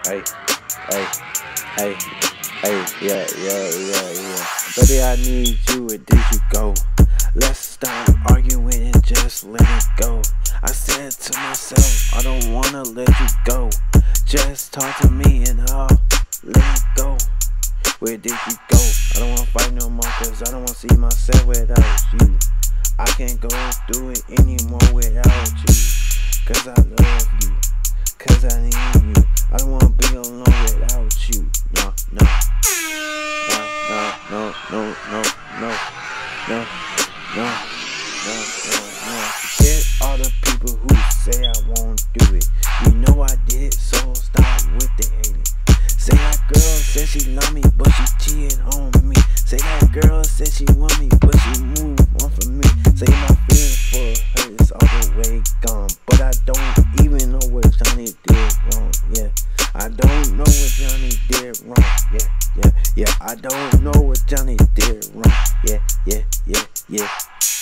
Hey, hey, hey, hey, yeah. Baby, I need you, where did you go? Let's stop arguing and just let it go. I said to myself, I don't wanna let you go. Just talk to me and I'll let it go. Where did you go? I don't wanna fight no more, cause I don't wanna see myself without you. I can't go through it anymore without you. Cause I love you, cause I need you. I don't wanna be alone without you. No. Forget all the people who say I won't do it. You know I did, so stop with the hating. Say that girl said she love me, but she cheated on me. Say that girl said she want me, but she moved on from me. Say my feelings for her is all the way gone, but I don't even know what Johnny did wrong. Yeah, I don't know what Johnny did wrong. Yeah. I don't know what Johnny did wrong. Yeah.